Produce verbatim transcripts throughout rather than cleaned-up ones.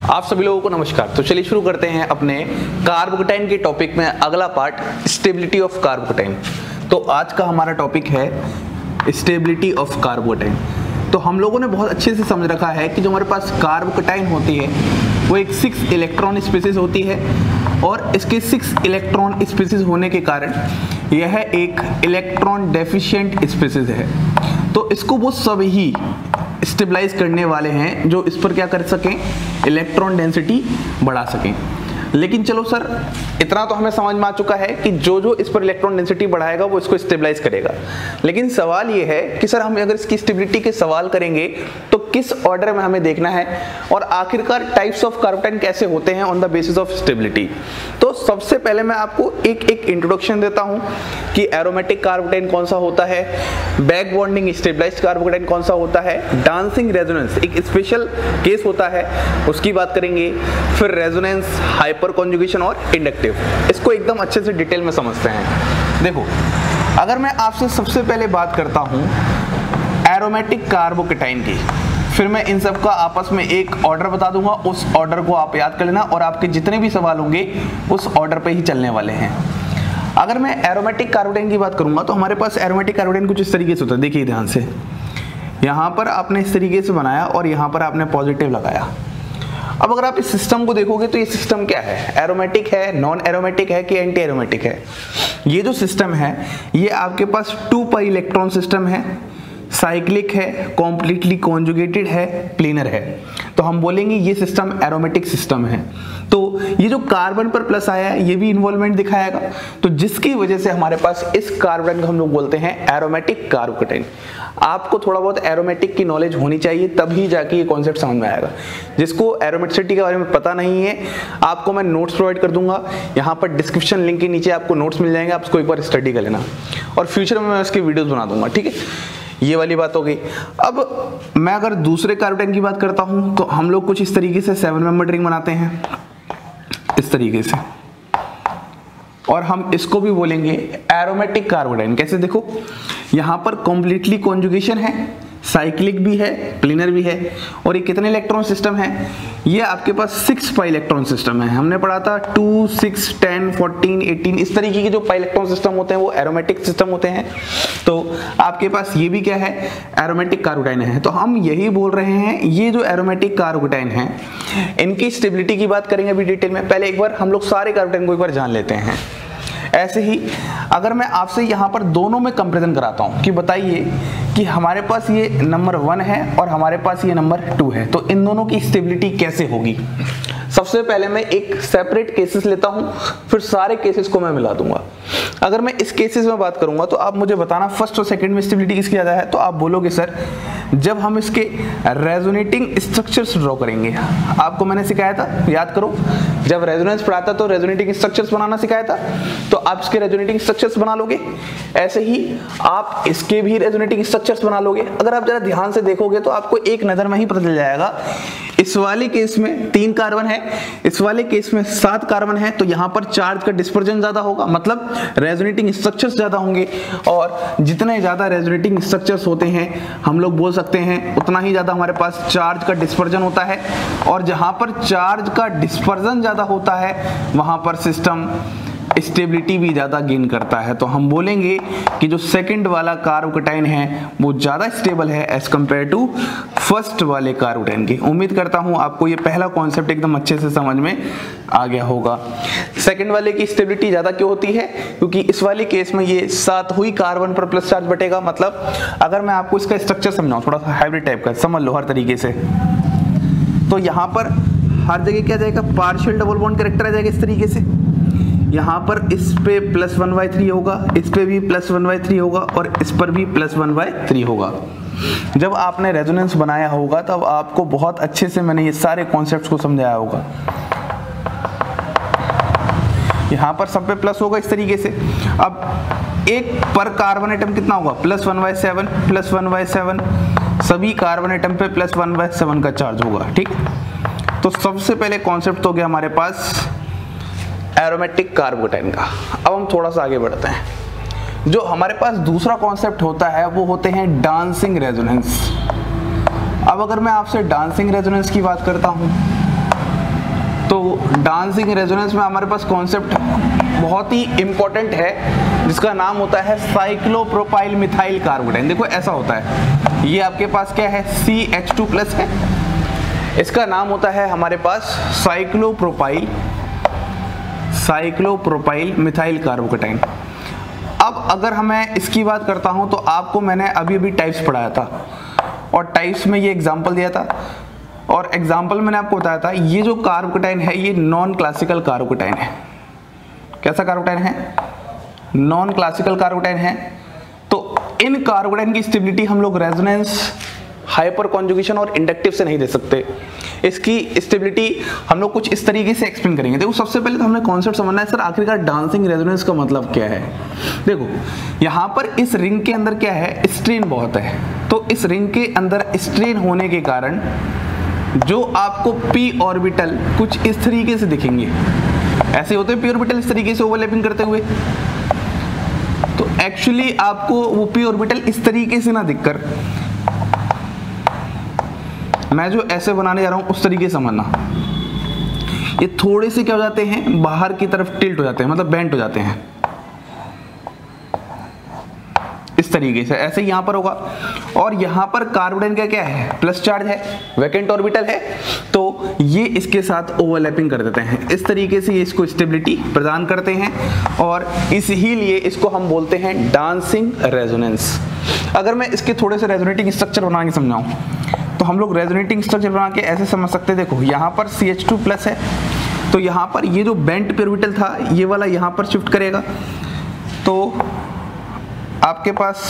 आप सभी लोगों को नमस्कार। तो चलिए शुरू करते हैं अपने कार्बोकेटाइन के टॉपिक में अगला पार्ट, स्टेबिलिटी ऑफ कार्बोकेटाइन। तो आज का हमारा टॉपिक है स्टेबिलिटी ऑफ कार्बोकेटाइन। तो हम लोगों ने बहुत अच्छे से समझ रखा है कि जो हमारे पास कार्बोकेटाइन होती है वो एक सिक्स इलेक्ट्रॉन स्पीसीज होती है और इसके सिक्स इलेक्ट्रॉन स्पीसीज होने के कारण यह एक इलेक्ट्रॉन डेफिशिएंट स्पीसीज है। तो इसको वो सभी स्टेबलाइज करने वाले हैं जो इस पर क्या कर सकें, इलेक्ट्रॉन डेंसिटी बढ़ा सकें। लेकिन चलो सर, इतना तो हमें समझ में आ चुका है कि जो जो इस पर इलेक्ट्रॉन डेंसिटी बढ़ाएगा वो इसको स्टेबलाइज करेगा। लेकिन सवाल ये है कि सर हम अगर इसकी स्टेबिलिटी के सवाल करेंगे तो किस ऑर्डर में हमें देखना है और आखिरकार टाइप्स ऑफ कार्बोकेटाइन कैसे होते हैं on the basis of stability. तो सबसे पहले मैं आपको एक एक इंट्रोडक्शन देता हूं कि एरोमेटिक कार्बोकेटाइन कौन सा होता है, बैक बॉन्डिंग स्टेबलाइज्ड कार्बोकेटाइन कौन सा होता है, डांसिंग रेजोनेंस एक स्पेशल केस होता है उसकी बात करेंगे, फिर रेजोनेंस, हाइपर कॉन्जुगेशन और इंडक्टिव। इसको एकदम अच्छे से डिटेल में समझते हैं। देखो, अगर मैं आपसे सबसे पहले बात करता हूं एरोमेटिक कार्बोकेटाइन की, फिर मैं इन सब का आपस में एक ऑर्डर बता दूंगा, उस ऑर्डर को आप याद कर लेना और आपके जितने भी सवाल होंगे उस ऑर्डर पे ही चलने वाले हैं। अगर मैं एरोमेटिक कार्बोकेटाइन की बात करूंगा तो हमारे पास एरोमेटिक कार्बोकेटाइन कुछ इस तरीके से होता है। देखिए ध्यान से, यहाँ पर आपने इस तरीके से बनाया और यहाँ पर आपने पॉजिटिव लगाया। अब अगर आप इस सिस्टम को देखोगे तो ये सिस्टम क्या है, एरोमेटिक है, नॉन एरोमेटिक है कि एंटी एरोमेटिक है। ये जो सिस्टम है ये आपके पास टू पाई इलेक्ट्रॉन सिस्टम है, साइक्लिक है, कॉम्प्लीटली कॉन्जुगेटेड है, प्लेनर है। तो हम बोलेंगे ये सिस्टम एरोमेटिक सिस्टम है। तो ये जो कार्बन पर प्लस आया है ये भी इन्वॉल्वमेंट दिखाएगा, तो जिसकी वजह से हमारे पास इस कार्बन को हम लोग बोलते हैं एरोमेटिक कार्बोकेटाइन। आपको थोड़ा बहुत एरोमेटिक की नॉलेज होनी चाहिए तभी जाके ये कॉन्सेप्ट समझ में आएगा। जिसको एरोमेटिसिटी के बारे में पता नहीं है आपको मैं नोट्स प्रोवाइड कर दूंगा, यहाँ पर डिस्क्रिप्शन लिंक के नीचे आपको नोट्स मिल जाएंगे, आप उसको एक बार स्टडी कर लेना और फ्यूचर में मैं इसके वीडियोस बना दूंगा, ठीक है। ये वाली बात हो गई। अब मैं अगर दूसरे कार्बोकेटाइन की बात करता हूं तो हम लोग कुछ इस तरीके से सेवन मेंबर रिंग बनाते हैं, इस तरीके से, और हम इसको भी बोलेंगे एरोमेटिक कार्बोकेटाइन। कैसे, देखो यहां पर कॉम्प्लीटली कॉन्जुगेशन है, साइक्लिक भी है, प्लेनर भी है, और ये कितने इलेक्ट्रॉन सिस्टम है, ये आपके पास सिक्स पाई इलेक्ट्रॉन सिस्टम है। हमने पढ़ा था two, six, ten, fourteen, eighteen, इस तरीके के जो पाई इलेक्ट्रॉन सिस्टम होते हैं वो एरोमेटिक सिस्टम होते हैं। तो आपके पास ये भी क्या है, एरोमेटिक कार्बोकेटाइन है। तो हम यही बोल रहे हैं ये जो एरोमेटिक कार्बोकेटाइन है इनकी स्टेबिलिटी की बात करेंगे अभी डिटेल में। पहले एक बार हम लोग सारे कार्बोकेटाइन को एक बार जान लेते हैं। ऐसे ही अगर मैं आपसे यहाँ पर दोनों में कंपैरिजन कराता हूँ कि बताइए कि हमारे पास ये नंबर वन है और हमारे पास ये नंबर टू है, तो इन दोनों की स्टेबिलिटी कैसे होगी। सबसे पहले मैं एक सेपरेट केसेस लेता हूं, फिर सारे केसेस को मैं मिला दूंगा। अगर मैं इस केसेस में बात करूंगा तो आप मुझे बताना फर्स्ट और सेकंड में स्टेबिलिटी किसकी ज्यादा है। तो आप बोलोगे सर जब हम इसके रेजोनेटिंग स्ट्रक्चर्स ड्रॉ करेंगे, आपको मैंने सिखाया था, याद करो, जब रेजोनेंस पढ़ाता तो रेजोनेटिंग स्ट्रक्चर्स बनाना सिखाया था, तो आप इसके रेजोनेटिंग स्ट्रक्चर्स बना लोगे। ऐसे ही आप इसके भी रेजोनेटिंग स्ट्रक्चर्स बना लोगे। अगर आप जरा ध्यान से देखोगे तो आपको एक नजर में ही पता चल जाएगा, इस वाले केस में तीन कार्बन है, इस वाले केस में सात कार्बन है, तो यहाँ पर चार्ज का डिस्पर्जन ज्यादा होगा, मतलब रेजोनेटिंग स्ट्रक्चर्स ज्यादा होंगे, और जितने ज्यादा रेजोनेटिंग स्ट्रक्चर्स होते हैं हम लोग बोल सकते हैं उतना ही ज्यादा हमारे पास चार्ज का डिस्पर्जन होता है, और जहां पर चार्ज का डिस्पर्जन ज्यादा होता है वहां पर सिस्टम स्टेबिलिटी भी ज्यादा गेन करता है। तो हम बोलेंगे कि जो सेकंड वाला कार्बोकेटाइन है वो ज्यादा स्टेबल है एज कंपेयर टू फर्स्ट वाले कार्बोकेटाइन की। उम्मीद करता हूं आपको ये पहला कॉन्सेप्ट एकदम अच्छे से समझ में आ गया होगा। सेकंड वाले की स्टेबिलिटी ज्यादा क्यों होती है, क्योंकि इस वाले केस में ये सात हुई कार्बन पर प्लस चार्ज बटेगा। मतलब अगर मैं आपको इसका स्ट्रक्चर समझाऊं, थोड़ा सा हाइब्रिड टाइप का समझ लो हर तरीके से, तो यहाँ पर हर जगह क्या जाएगा, पार्शियल डबल बॉन्ड कैरेक्टर आ जाएगा इस तरीके से। यहाँ पर इस पे प्लस वन बाई थ्री होगा, इस पे भी प्लस वन बाई थ्री होगा, और इस पर भी प्लस वन बाई थ्री होगा। जब आपने रेजोनेंस बनाया होगा तब आपको बहुत अच्छे से मैंने ये सारे कॉन्सेप्ट्स को समझाया होगा। यहाँ पर सब पे प्लस होगा इस तरीके से। अब एक पर कार्बन एटम कितना होगा, plus one by seven, plus one by seven, सभी कार्बन एटम पे प्लस वन बाई सेवन का चार्ज होगा, ठीक। तो सबसे पहले कॉन्सेप्ट तो हो गया हमारे पास एरोमेटिक कार्बोकेटाइन का। अब हम थोड़ा सा आगे बढ़ते हैं। जो हमारे पास दूसरा कॉन्सेप्ट होता है वो होते हैं डांसिंग रेजोनेंस। अब अगर मैं आपसे डांसिंग रेजोनेंस की बात करता हूं तो डांसिंग रेजोनेंस में हमारे पास कॉन्सेप्ट बहुत ही इंपॉर्टेंट है जिसका नाम होता है साइक्लोप्रोपाइल मिथाइल कार्बोकेटाइन। देखो ऐसा होता है, ये आपके पास क्या है, सी एच टू प्लस है, इसका नाम होता है हमारे पास साइक्लोप्रोपाइल साइक्लोप्रोपाइल मिथाइल कार्बोकेटाइन। अब अगर मैं इसकी बात करता हूं तो आपको मैंने अभी अभी टाइप्स पढ़ाया था और टाइप्स में ये एग्जांपल दिया था और एग्जांपल मैंने आपको बताया था ये जो कार्बोकेटाइन है ये नॉन क्लासिकल कार्बोकेटाइन है। कैसा कार्बोकेटाइन है? नॉन क्लासिकल कार्बोकेटाइन है। तो इन कार्बोकेटाइन की स्टेबिलिटी हम लोग रेजोनेंस, हाइपर कॉन्जुगेशन और इंडक्टिव से नहीं दे सकते। इसकी स्टेबिलिटी हम लोग कुछ इस तरीके से एक्सप्लेन करेंगे। देखो सबसे पहले तो हमें कॉन्सेप्ट समझना है सर आखिरकार डांसिंग रेजोनेंस का मतलब क्या है। देखो यहाँ पर इस रिंग के अंदर क्या है, स्ट्रेन बहुत है, तो इस रिंग के अंदर स्ट्रेन होने के कारण जो आपको पी ऑर्बिटल कुछ इस तरीके से दिखेंगे, ऐसे होते हैं पी ऑर्बिटल इस तरीके से ओवरलैपिंग करते हुए, तो एक्चुअली आपको वो पी ऑर्बिटल इस तरीके से ना दिखकर मैं जो ऐसे बनाने जा रहा हूं उस तरीके से समझना, ये थोड़े से क्या हो जाते हैं, बाहर की तरफ टिल्ट हो जाते हैं, मतलब बेंट हो जाते हैं इस तरीके से। ऐसे यहां पर होगा और यहां पर कार्बोकेटाइन का क्या है, प्लस चार्ज है, वैकेंट ऑर्बिटल है, तो ये इसके साथ ओवरलैपिंग कर देते हैं। इस तरीके से ये इसको स्टेबिलिटी प्रदान करते हैं और इसीलिए इसको हम बोलते हैं डांसिंग रेजोनेंस। अगर मैं इसके थोड़े से रेजोनेटिंग स्ट्रक्चर बना के समझाऊं तो हम लोग रेजोनेटिंग स्ट्रक्चर बना के ऐसे समझ सकते हैं। देखो यहाँ पर सी एच टू प्लस है, तो यहाँ पर ये जो बेंट पी ऑर्बिटल था ये वाला यहाँ पर शिफ्ट करेगा, तो आपके पास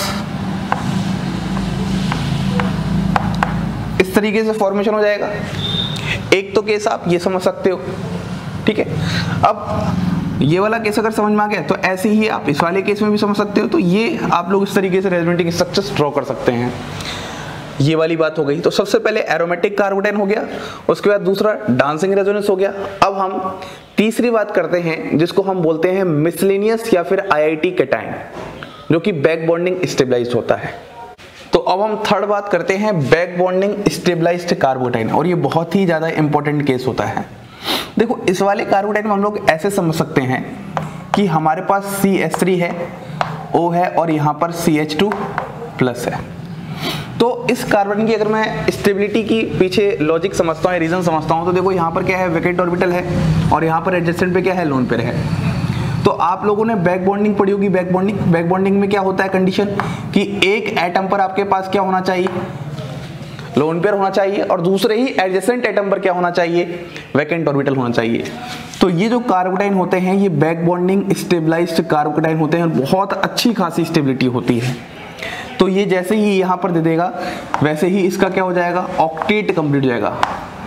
इस तरीके से फॉर्मेशन हो जाएगा। एक तो केस आप ये समझ सकते हो, ठीक है। अब ये वाला केस अगर समझ में आ गया तो ऐसे ही आप इस वाले केस में भी समझ सकते हो। तो ये आप लोग इस तरीके से रेजोनेटिंग स्ट्रक्चर्स ड्रॉ कर सकते हैं। ये वाली बात हो गई। तो सबसे पहले एरोमेटिक कार्बोकेटाइन हो गया, उसके बाद दूसरा डांसिंग रेजोनेंस हो गया। अब हम तीसरी बात करते हैं जिसको हम बोलते हैं मिसलेनियस या फिर आईआईटी कैटायन, जो कि बैक बॉन्डिंग स्टेबलाइज्ड होता है। तो अब हम थर्ड बात करते हैं बैक बॉन्डिंग स्टेबलाइज्ड कार्बोकेटाइन, और ये बहुत ही ज्यादा इंपॉर्टेंट केस होता है। देखो इस वाले कार्बोकेटाइन में हम लोग ऐसे समझ सकते हैं कि हमारे पास सी एच थ्री है, O है और यहाँ पर सी एच टू प्लस है। तो इस कार्बन की अगर मैं स्टेबिलिटी की पीछे लॉजिक समझता हूँ, रीजन समझता हूँ, तो देखो यहाँ पर क्या है, वैकेंट ऑर्बिटल है और यहाँ पर एडजेसेंट पे क्या है, लोन पेयर है। तो आप लोगों ने बैक बॉन्डिंग पढ़ी होगी। बैक बॉन्डिंग बैक बॉन्डिंग में क्या होता है कंडीशन कि एक एटम पर आपके पास क्या होना चाहिए, लोन पेयर होना चाहिए, और दूसरे ही एडजेसेंट एटम पर क्या होना चाहिए, वैकेंट ऑर्बिटल होना चाहिए। तो ये जो कार्बोकेटाइन होते हैं ये बैक बॉन्डिंग स्टेबलाइज्ड कार्बोकेटाइन होते हैं, बहुत अच्छी खासी स्टेबिलिटी होती है। तो ये जैसे ही यहां पर दे देगा वैसे ही इसका क्या हो जाएगा, ऑक्टेट कंप्लीट हो जाएगा,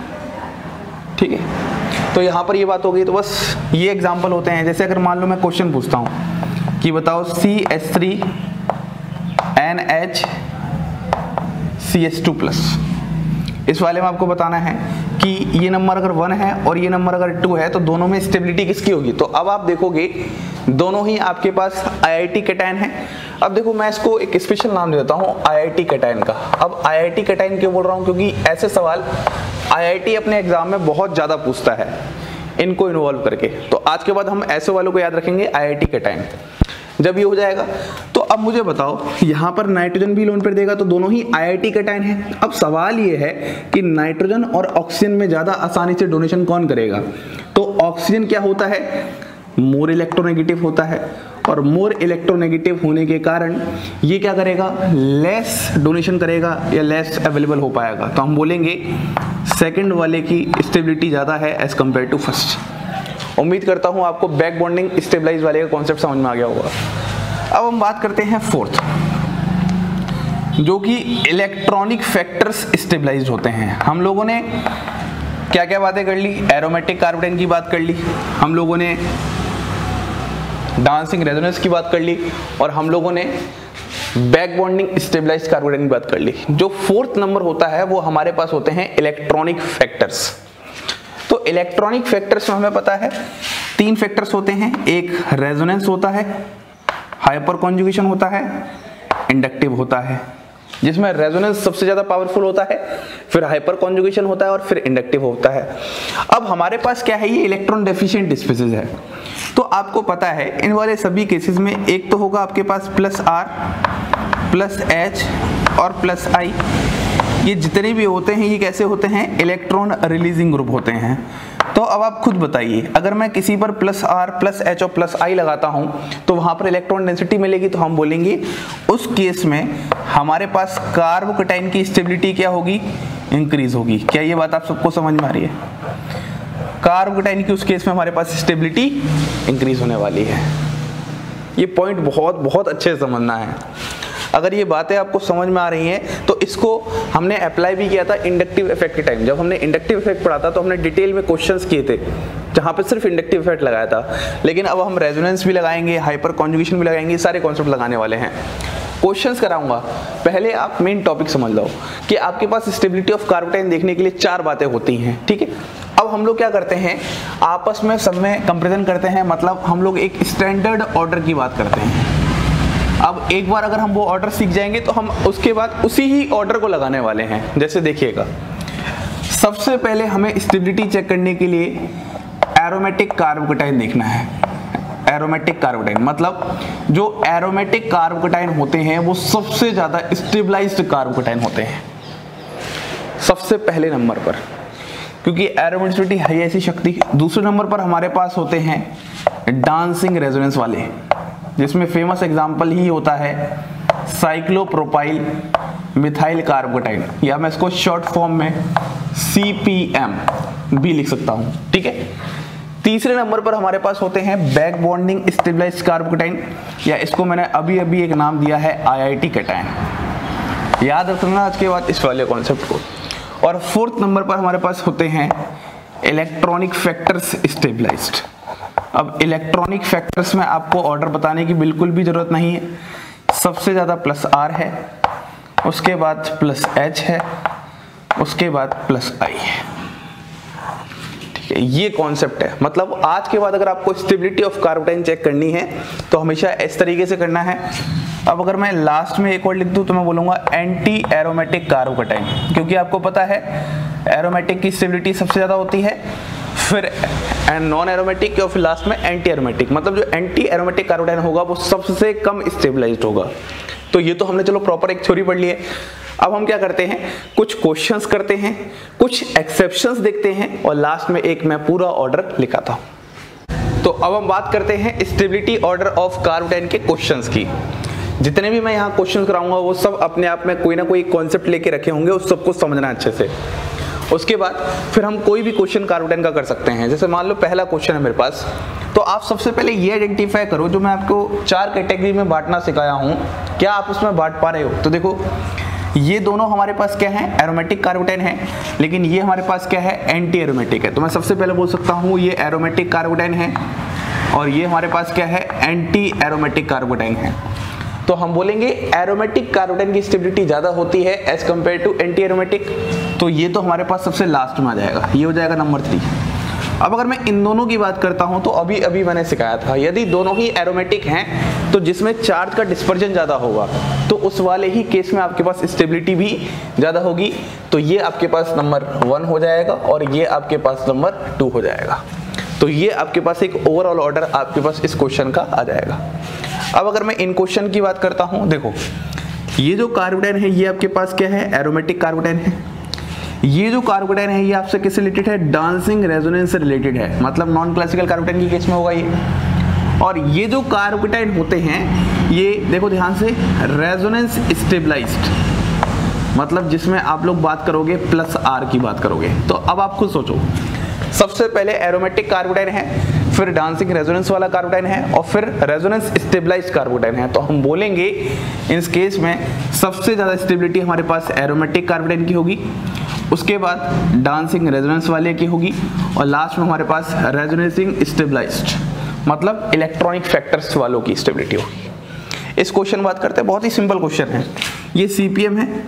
ठीक है। तो यहां पर ये बात हो गई। तो बस ये एग्जांपल होते हैं। जैसे अगर मान लो मैं क्वेश्चन पूछता हूं कि बताओ C H three N H C H two plus, इस वाले में आपको बताना है कि ये नंबर अगर वन है और ये नंबर अगर टू है तो दोनों में स्टेबिलिटी किसकी होगी। तो अब आप देखोगे दोनों ही आपके पास आईआईटी कैटायन है। अब देखो मैं इसको एक स्पेशल नाम दे देता हूँ आईआईटी कैटायन का। अब आईआईटी कैटायन क्यों बोल रहा हूँ, क्योंकि ऐसे सवाल आईआईटी अपने एग्जाम में बहुत ज्यादा पूछता है इनको इन्वॉल्व करके। तो आज के बाद हम ऐसे वालों को याद रखेंगे आईआईटी कैटायन। जब ये हो जाएगा तो अब मुझे बताओ यहाँ पर नाइट्रोजन भी लोन पेयर देगा, तो दोनों ही आईआईटी कैटायन है। अब सवाल ये है कि नाइट्रोजन और ऑक्सीजन में ज्यादा आसानी से डोनेशन कौन करेगा। तो ऑक्सीजन क्या होता है, मोर इलेक्ट्रोनेगेटिव होता है, और मोर इलेक्ट्रोनेगेटिव होने के कारण ये क्या करेगा, लेस डोनेशन करेगा या लेस अवेलेबल हो पाएगा। तो हम बोलेंगे सेकंड वाले की स्टेबिलिटी ज्यादा है एज कंपेयर टू फर्स्ट। उम्मीद करता हूं आपको बैक बॉन्डिंग स्टेबलाइज वाले का कॉन्सेप्ट समझ में आ गया होगा। अब हम बात करते हैं फोर्थ, जो कि इलेक्ट्रॉनिक फैक्टर्स स्टेबलाइज होते हैं। हम लोगों ने क्या क्या बातें कर ली, एरोमेटिक कार्बोकेटाइन की बात कर ली, हम लोगों ने डांसिंग रेजोनेंस की बात कर ली, और हम लोगों ने बैक बॉन्डिंग स्टेबलाइज्ड कार्बोकेटाइन की बात कर ली। जो फोर्थ नंबर होता है वो हमारे पास होते हैं इलेक्ट्रॉनिक फैक्टर्स। तो इलेक्ट्रॉनिक फैक्टर्स में हमें पता है तीन फैक्टर्स होते हैं, एक रेजोनेंस होता है, हाइपर कॉन्जुगेशन होता है, इंडक्टिव होता है। जिसमें रेजोनेंस सबसे ज्यादा पावरफुल होता है, फिर हाइपर कॉन्जुगेशन होता है और फिर इंडक्टिव होता है। अब हमारे पास क्या है, ये इलेक्ट्रॉन डेफिशिएंट स्पीसीज है। तो आपको पता है इन वाले सभी केसेस में एक तो होगा आपके पास प्लस आर, प्लस एच और प्लस आई। ये जितने भी होते हैं ये कैसे होते हैं, इलेक्ट्रॉन रिलीजिंग ग्रुप होते हैं। तो अब आप खुद बताइए, अगर मैं किसी पर प्लस आर, प्लस एच और प्लस आई लगाता हूं तो वहां पर इलेक्ट्रॉन डेंसिटी मिलेगी। तो हम बोलेंगे उस केस में हमारे पास कार्बोकैटायन की स्टेबिलिटी क्या होगी, इंक्रीज होगी। क्या ये बात आप सबको समझ में आ रही है? कार्बोकैटायन की उस केस में हमारे पास स्टेबिलिटी इंक्रीज होने वाली है। ये पॉइंट बहुत बहुत अच्छे से समझना है। अगर ये बातें आपको समझ में आ रही हैं तो इसको हमने अप्लाई भी किया था इंडक्टिव इफेक्ट के टाइम। जब हमने इंडक्टिव इफेक्ट पढ़ा था तो हमने डिटेल में क्वेश्चंस किए थे जहां पे सिर्फ इंडक्टिव इफेक्ट लगाया था, लेकिन अब हम रेजोनेंस भी लगाएंगे, हाइपर कॉन्जुगेशन भी लगाएंगे, सारे कॉन्सेप्ट लगाने वाले हैं। क्वेश्चंस कराऊंगा, पहले आप मेन टॉपिक समझ लो कि आपके पास स्टेबिलिटी ऑफ कार्बोकैटायन देखने के लिए चार बातें होती हैं, ठीक है। अब हम लोग क्या करते हैं, आपस में सब में कंपेरिजन करते हैं, मतलब हम लोग एक स्टैंडर्ड ऑर्डर की बात करते हैं। अब एक बार अगर हम वो ऑर्डर सीख जाएंगे तो हम उसके बाद उसी ही ऑर्डर को लगाने वाले हैं। जैसे देखिएगा, सबसे पहले हमें स्टेबिलिटी चेक करने के लिए एरोमेटिक कार्बोकैटायन देखना है। एरोमेटिक कार्बोकैटायन मतलब जो एरोमेटिक कार्बोकैटायन होते हैं वो सबसे ज्यादा स्टेबलाइज्ड कार्बोकैटायन होते हैं सबसे पहले नंबर पर, क्योंकि एरोमेटिसिटी है ऐसी शक्ति। दूसरे नंबर पर हमारे पास होते हैं डांसिंग रेजोनेंस वाले, जिसमें फेमस एग्जांपल ही होता है साइक्लोप्रोपाइल मिथाइल कार्बोकैटायन, या मैं इसको शॉर्ट फॉर्म में सी पी एम भी लिख सकता हूं, ठीक है। तीसरे नंबर पर हमारे पास होते हैं बैक बॉन्डिंग स्टेबलाइज्ड कार्बोकैटायन, या इसको मैंने अभी अभी एक नाम दिया है आई आई टी कैटायन। याद रखना आज के बाद इस वाले कॉन्सेप्ट को। और फोर्थ नंबर पर हमारे पास होते हैं इलेक्ट्रॉनिक फैक्टर्स स्टेबलाइज्ड। अब इलेक्ट्रॉनिक फैक्टर्स में आपको ऑर्डर बताने की बिल्कुल भी जरूरत नहीं है। सबसे ज्यादा प्लस आर है, उसके बाद प्लस एच है, उसके बाद प्लस आई है, ठीक है। ये कॉन्सेप्ट है। मतलब आज के बाद अगर आपको स्टेबिलिटी ऑफ कार्बोकैटायन चेक करनी है तो हमेशा इस तरीके से करना है। अब अगर मैं लास्ट में एक और लिख दूं तो मैं बोलूंगा एंटी एरोमेटिक कार्बोकैटायन, क्योंकि आपको पता है एरोमेटिक की स्टेबिलिटी सबसे ज्यादा होती है, फिर नॉन एरोमेटिक और फिर लास्ट में एंटी एरोमेटिक। मतलब जो एंटी एरोमेटिक कार्बोकैटायन होगा वो सबसे कम स्टेबलाइज्ड होगा। तो ये तो हमने चलो प्रॉपर एक थ्योरी पढ़ ली है। अब हम क्या करते हैं, कुछ क्वेश्चंस करते हैं, कुछ एक्सेप्शंस देखते हैं और लास्ट में एक मैं पूरा ऑर्डर लिखाता हूं। तो अब हम बात करते हैं स्टेबिलिटी ऑर्डर ऑफ कार्बोकैटायन के क्वेश्चंस की। जितने भी मैं यहाँ क्वेश्चन कराऊंगा वो सब अपने आप में कोई ना कोई कॉन्सेप्ट लेके रखे होंगे, उस सबको समझना अच्छे से। उसके बाद फिर हम कोई भी क्वेश्चन कार्बोकैटायन का कर सकते हैं। जैसे मान लो पहला क्वेश्चन है मेरे पास, तो आप सबसे पहले ये आइडेंटिफाई करो, जो मैं आपको चार कैटेगरी में बांटना सिखाया हूं, क्या आप उसमें बांट पा रहे हो? तो देखो, ये दोनों हमारे पास क्या है, एरोमेटिक कार्बोकैटायन है, लेकिन ये हमारे पास क्या है, एंटी एरोमेटिक है। तो मैं सबसे पहले बोल सकता हूँ ये एरोमेटिक कार्बोकैटायन है, और ये हमारे पास क्या है, एंटी एरोमेटिक कार्बोकैटायन है। तो हम बोलेंगे एरोमेटिक कार्बोकैटायन की स्टेबिलिटी ज्यादा होती है as compared to anti aromatic. तो ये तो हमारे पास सबसे लास्ट में आ जाएगा, ये हो जाएगा नंबर थ्री। अब अगर मैं इन दोनों की बात करता हूं तो अभी अभी मैंने सिखाया था, यदि दोनों ही एरोमेटिक हैं तो जिसमें चार्ज का डिस्पर्जन ज्यादा होगा तो उस वाले ही केस में आपके पास स्टेबिलिटी भी ज्यादा होगी। तो ये आपके पास नंबर वन हो जाएगा और ये आपके पास नंबर टू हो जाएगा। तो ये आपके पास एक ओवरऑल ऑर्डर आपके पास इस क्वेश्चन का आ जाएगा। अब अगर मैं इन क्वेश्चन की बात करता हूं, देखो ये जो कार्बोकैटायन है ये आपके पास क्या है, एरोमेटिक कार्बोकैटायन है। ये जो कार्बोकैटायन है ये आपसे किससे रिलेटेड है, डांसिंग रेजोनेंस से रिलेटेड है, मतलब नॉन क्लासिकल कार्बोकैटायन की केस में होगा ये। और ये जो कार्बोकैटायन होते हैं ये देखो ध्यान से, रेजोनेंस स्टेबलाइज्ड, मतलब जिसमें आप लोग बात करोगे प्लस आर की बात करोगे। तो अब आप खुद सोचो, सबसे पहले एरोमेटिक कार्बोकैटायन है, फिर डांसिंग रेजोनेंस वाला कार्बोकैटायन है, और फिर रेजोनेंस स्टेबलाइज्ड कार्बोकैटायन है। तो हम बोलेंगे इस केस में सबसे ज्यादा स्टेबिलिटी हमारे पास एरोमेटिक कार्बोकैटायन की होगी, उसके बाद डांसिंग रेजोनेंस वाले की होगी, और लास्ट में हमारे पास रेजोनेंसिंग स्टेबलाइज्ड मतलब इलेक्ट्रॉनिक फैक्टर्स वालों की स्टेबिलिटी होगी। इस क्वेश्चन बात करते हैं, बहुत ही सिंपल क्वेश्चन है। ये सीपीएम है,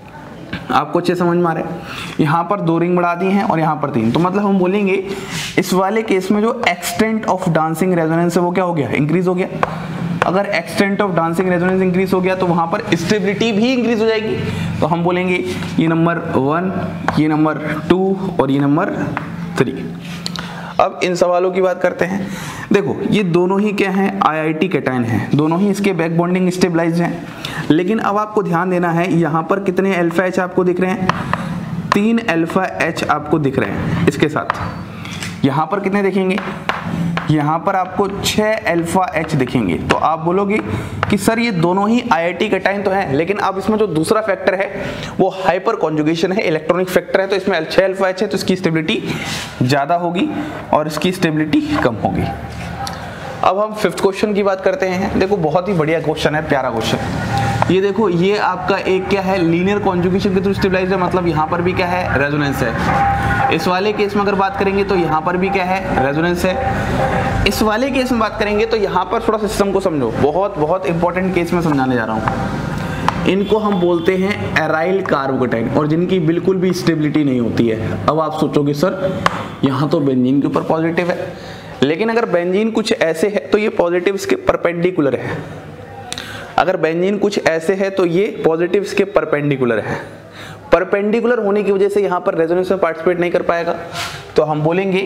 आपको अच्छे समझ में आ रहा है। यहाँ पर दो रिंग बढ़ा दी हैं और यहाँ पर तीन, तो मतलब हम बोलेंगे इस वाले केस में जो एक्सटेंट ऑफ डांसिंग रेजोनेंस है वो क्या हो गया, इंक्रीज हो गया। अगर extent of dancing resonance increase हो गया तो वहां पर स्टेबिलिटी भी इंक्रीज हो जाएगी। तो हम बोलेंगे ये नंबर वन, ये नंबर टू और ये नंबर थ्री। अब इन सवालों की बात करते हैं। देखो ये दोनों ही क्या हैं, आईआईटी कैटायन हैं, दोनों ही इसके बैक बॉन्डिंग स्टेबलाइज्ड हैं। लेकिन अब आपको ध्यान देना है, यहाँ पर कितने अल्फा एच आपको दिख रहे हैं, तीन अल्फा एच आपको दिख रहे हैं इसके साथ। यहाँ पर कितने दिखेंगे, यहाँ पर आपको छह अल्फा एच दिखेंगे। तो आप बोलोगे कि सर ये दोनों ही आईआईटी कैटायन तो हैं, लेकिन अब इसमें जो दूसरा फैक्टर है वो हाइपर कॉन्जुगेशन है, इलेक्ट्रॉनिक फैक्टर है, तो इसमें छह अल्फा एच है तो इसकी स्टेबिलिटी ज़्यादा होगी और इसकी स्टेबिलिटी कम होगी। अब हम फिफ्थ क्वेश्चन की बात करते हैं। देखो बहुत ही बढ़िया क्वेश्चन है, प्यारा क्वेश्चन। ये देखो ये आपका एक क्या है, लीनियर कॉन्जुगेशन के थ्रू स्टेबलाइज्ड है, मतलब यहाँ पर भी क्या है, रेजोनेंस है। इस वाले केस में अगर बात करेंगे तो यहाँ पर भी क्या है, रेजोनेंस है। इस वाले केस में बात करेंगे तो यहाँ पर थोड़ा सिस्टम को समझो, बहुत बहुत इंपॉर्टेंट केस में समझाने जा रहा हूँ। इनको हम बोलते हैं एराइल कार्बोकेटाइन और जिनकी बिल्कुल भी स्टेबिलिटी नहीं होती है। अब आप सोचोगे सर यहाँ तो बेंजीन के ऊपर पॉजिटिव है, लेकिन अगर बेंजीन कुछ ऐसे है तो ये पॉजिटिव इसके परपेंडिकुलर है। अगर बेंजीन कुछ ऐसे है तो ये पॉजिटिव इसके परपेंडिकुलर है। परपेंडिकुलर होने की वजह से यहाँ पर रेजोनेंस में पार्टिसिपेट नहीं कर पाएगा। तो हम बोलेंगे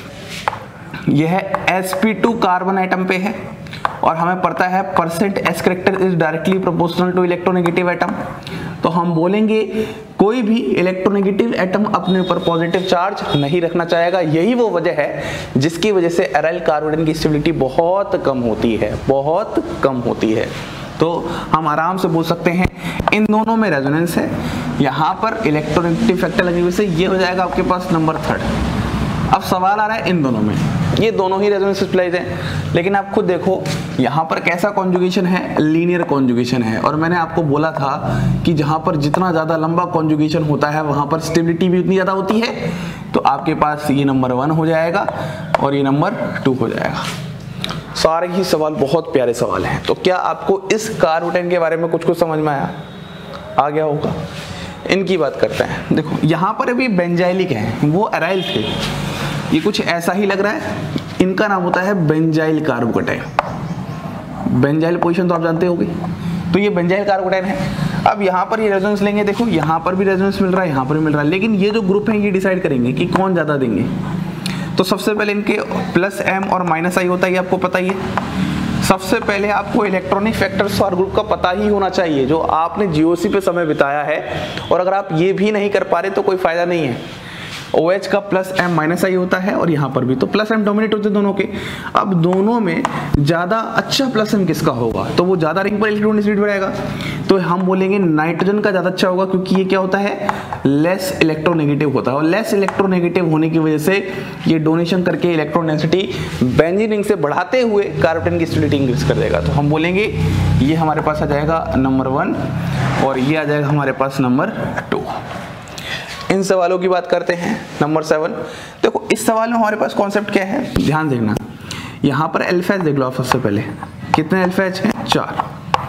यह S P two carbon atom पे है और हमें पता है percent S character is directly proportional to electronegative atom. तो हम बोलेंगे कोई भी इलेक्ट्रोनेगेटिव एटम अपने ऊपर पॉजिटिव चार्ज नहीं रखना चाहेगा। यही वो वजह है जिसकी वजह से एराइल कार्बोकेटाइन की स्टेबिलिटी बहुत कम होती है, बहुत कम होती है। तो हम आराम से बोल सकते हैं इन दोनों में रेजोनेंस है, यहाँ पर इलेक्ट्रोनेगेटिव फैक्टर लगने की वजह से ये हो जाएगा आपके पास नंबर थर्ड। अब सवाल आ रहा है इन दोनों में, ये दोनों ही रेजोनेंस स्टेबलाइज्ड हैं, लेकिन आप खुद देखो यहाँ पर कैसा कॉन्जुगेशन है, लीनियर कॉन्जुगेशन है। और मैंने आपको बोला था कि जहाँ पर जितना ज़्यादा लंबा कॉन्जुगेशन होता है वहाँ पर स्टेबिलिटी भी उतनी ज़्यादा होती है। तो आपके पास ये नंबर वन हो जाएगा और ये नंबर टू हो जाएगा। सारे ही सवाल बहुत प्यारे सवाल हैं। तो क्या आपको इस कार्बोकेटाइन के बारे में कुछ कुछ समझ में आया, आ गया होगा। इनकी बात करते हैं। देखो यहाँ पर अभी बेंजाइलिक है, वो एराइल थे, ये कुछ ऐसा ही लग रहा है। इनका नाम होता है बेंजाइल कार्बोकेटाइन। बेंजाइल पोजीशन तो आप जानते होंगे, तो ये बेंजाइल कार्बोकेटाइन है। अब यहाँ पर ये रेजोनेंस लेंगे, देखो यहाँ पर भी रेजोनेंस मिल रहा है, यहाँ पर भी मिल रहा है, लेकिन ये जो ग्रुप है ये डिसाइड करेंगे कि कौन ज़्यादा देंगे। तो सबसे पहले इनके प्लस एम और माइनस आई होता है, ये आपको पता ही है। सबसे पहले आपको इलेक्ट्रॉनिक फैक्टर्स और ग्रुप का पता ही होना चाहिए जो आपने जीओसी पे समय बिताया है, और अगर आप ये भी नहीं कर पा रहे तो कोई फायदा नहीं है। OH का प्लस एम माइनस आई होता है और यहाँ पर भी, तो प्लस एम डोमिनेट होते हैं दोनों के। अब दोनों में ज़्यादा अच्छा प्लस एम किसका होगा, तो वो ज़्यादा रिंग पर इलेक्ट्रोनिसिटी बढ़ाएगा। तो हम बोलेंगे नाइट्रोजन का ज़्यादा अच्छा होगा, क्योंकि ये क्या होता है, लेस इलेक्ट्रोनेगेटिव होता है, और लेस इलेक्ट्रोनेगेटिव होने की वजह से ये डोनेशन करके इलेक्ट्रॉन डेंसिटी बेंजीन रिंग से बढ़ाते हुए कार्बोकेटाइन की स्टेबिलिटी इंक्रीज कर देगा। तो हम बोलेंगे ये हमारे पास आ जाएगा नंबर वन और ये आ जाएगा हमारे पास नंबर टू। इन सवालों की बात करते हैं। नंबर सेवन, देखो इस सवाल में हमारे पास कॉन्सेप्ट क्या है, ध्यान देखना। यहाँ पर अल्फा एच देख लो आप सबसे पहले, कितने अल्फा एच हैं, चार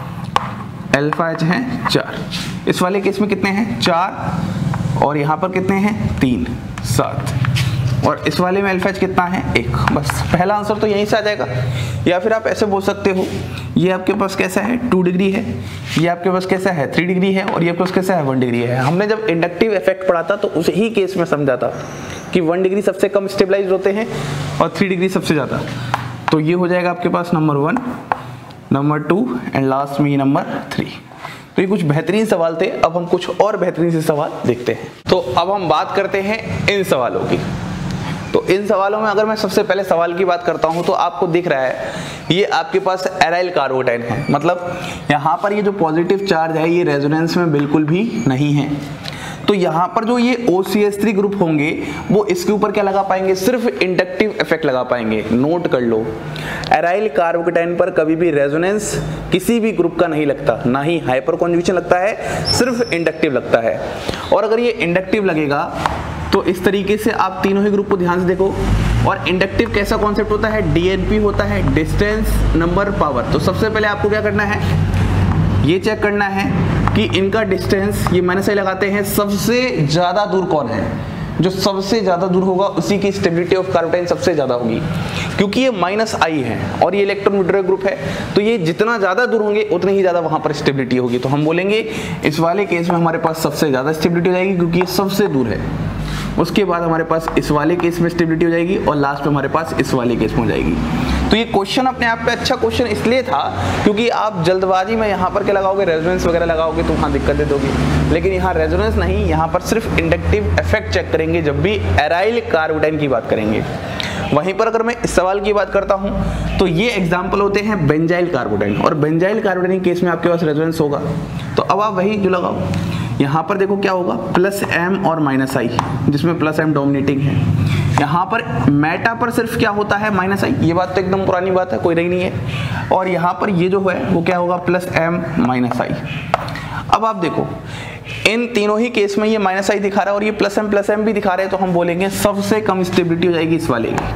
अल्फा एच हैं, चार। इस वाले केस में कितने हैं, चार, और यहाँ पर कितने हैं, तीन, सात। और इस वाले में अल्फा एच कितना है, एक। बस पहला आंसर तो यहीं से आ जाएगा। या फिर आप ऐसे बोल सकते हो, ये आपके पास कैसा है, टू डिग्री है, ये आपके पास कैसा है, थ्री डिग्री है, और ये आपके पास कैसा है, वन डिग्री है। हमने जब इंडक्टिव इफेक्ट पढ़ा था तो उस ही केस में समझा था कि वन डिग्री सबसे कम स्टेबलाइज होते हैं और थ्री डिग्री सबसे ज़्यादा। तो ये हो जाएगा आपके पास number one, number two and last में ये नंबर थ्री। तो ये कुछ बेहतरीन सवाल थे। अब हम कुछ और बेहतरीन से सवाल देखते हैं। तो अब हम बात करते हैं इन सवालों की। तो इन सवालों में अगर मैं सबसे पहले सवाल की बात करता हूं तो आपको दिख रहा है ये आपके पास एराइल कार्बोकेटाइन है, मतलब यहाँ पर ये जो पॉजिटिव चार्ज है ये रेजोनेंस में बिल्कुल भी नहीं है। तो यहाँ पर जो ये O C H three group होंगे वो इसके ऊपर क्या लगा पाएंगे, सिर्फ इंडक्टिव इफेक्ट लगा पाएंगे। नोट कर लो, एराइल कार्बोकेटाइन पर कभी भी रेजोनेंस किसी भी ग्रुप का नहीं लगता, ना ही हाइपर कॉन्जुगेशन लगता है, सिर्फ इंडक्टिव लगता है। और अगर ये इंडक्टिव लगेगा तो इस तरीके से आप तीनों ही ग्रुप को ध्यान से देखो। और इंडक्टिव कैसा कॉन्सेप्ट होता है, डी एन पी होता है, डिस्टेंस नंबर पावर। तो सबसे पहले आपको क्या करना है, ये चेक करना है कि इनका डिस्टेंस, ये माइनस आई लगाते हैं, सबसे ज्यादा दूर कौन है। जो सबसे ज्यादा दूर होगा उसी की स्टेबिलिटी ऑफ कार्बोटाइन सबसे ज्यादा होगी, क्योंकि ये माइनस आई है और ये इलेक्ट्रॉन विड्रॉयल ग्रुप है, तो ये जितना ज्यादा दूर होंगे उतनी ही ज्यादा वहां पर स्टेबिलिटी होगी। तो हम बोलेंगे इस वाले केस में हमारे पास सबसे ज्यादा स्टेबिलिटी हो जाएगी क्योंकि ये सबसे दूर है। उसके बाद हमारे पास इस वाले केस में स्टेबिलिटी हो जाएगी और लास्ट में हमारे पास इस वाले केस में हो जाएगी। तो ये क्वेश्चन अपने आप पे अच्छा क्वेश्चन इसलिए था क्योंकि आप जल्दबाजी में यहाँ पर क्या लगाओगे, रेजोनेंस वगैरह लगाओगे तो वहाँ दिक्कत दे दोगे, लेकिन यहाँ रेजोनेंस नहीं, यहाँ पर सिर्फ इंडक्टिव इफेक्ट चेक करेंगे जब भी एराइल कार्बोटाइन की बात करेंगे। वहीं पर अगर मैं इस सवाल की बात करता हूं तो ये एग्जाम्पल होते हैं बेंजाइल कार्बोटाइन, और बेंजाइल कार्बोटाइन केस में आपके पास रेजोनेंस होगा। तो अब आप वही जो लगाओ, यहाँ पर देखो क्या होगा, प्लस एम और माइनस आई, जिसमें प्लस एम डोमिनेटिंग है। यहाँ पर मेटा पर सिर्फ क्या होता है, माइनस आई, ये बात तो एकदम पुरानी बात है, कोई नई नहीं है। और यहाँ पर ये जो है वो क्या होगा, प्लस एम माइनस आई। अब आप देखो इन तीनों ही केस में ये माइनस आई दिखा रहा है और ये प्लस एम प्लस एम भी दिखा रहे हैं, तो हम बोलेंगे सबसे कम स्टेबिलिटी हो जाएगी इस वाले की।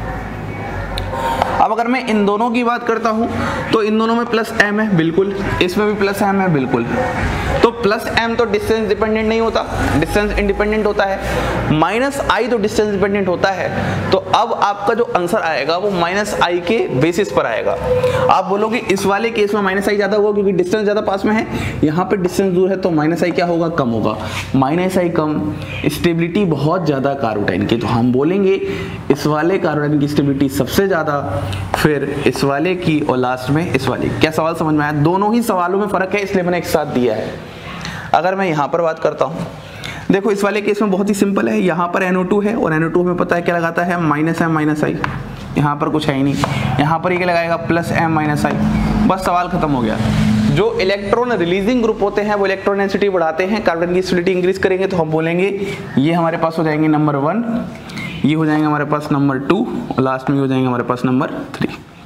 अब अगर मैं इन दोनों की बात करता हूं तो इन दोनों में प्लस एम है बिल्कुल, इसमें भी प्लस एम है बिल्कुल। तो प्लस एम तो डिस्टेंस डिपेंडेंट नहीं होता, डिस्टेंस इंडिपेंडेंट होता है। माइनस आई तो डिस्टेंस डिपेंडेंट होता है। तो अब आपका जो आंसर आएगा वो माइनस आई के बेसिस पर आएगा। आप बोलोगे इस वाले केस में माइनस आई ज्यादा होगा क्योंकि डिस्टेंस ज्यादा पास में है, यहाँ पे डिस्टेंस दूर है तो माइनस आई क्या होगा, कम होगा। माइनस आई कम, स्टेबिलिटी बहुत ज्यादा कार्बोटाइन की, तो हम बोलेंगे इस वाले कार्बोटाइन की स्टेबिलिटी सबसे ज्यादा, फिर इस वाले की और लास्ट में इस वाले। क्या सवाल समझ में आया? दोनों ही सवालों में फर्क है इसलिए मैंने एक साथ दिया है। अगर मैं यहाँ पर बात करता हूँ, देखो इस वाले केस में बहुत ही सिंपल है, यहाँ पर एन ओ टू है और एन ओ टू में पता है क्या लगाता है, माइनस एम माइनस आई। यहाँ पर कुछ है ही नहीं, यहाँ पर ये क्या लगाएगा, प्लस एम माइनस आई। बस सवाल खत्म हो गया। जो इलेक्ट्रॉन रिलीजिंग ग्रुप होते हैं वो इलेक्ट्रॉन डेंसिटी बढ़ाते हैं, कार्बन की स्टेबिलिटी इंक्रीज करेंगे, तो हम बोलेंगे ये हमारे पास हो जाएंगे नंबर वन, ये हो जाएंगे हमारे पास नंबर टू और लास्ट में हो जाएंगे हमारे पास नंबर थ्री।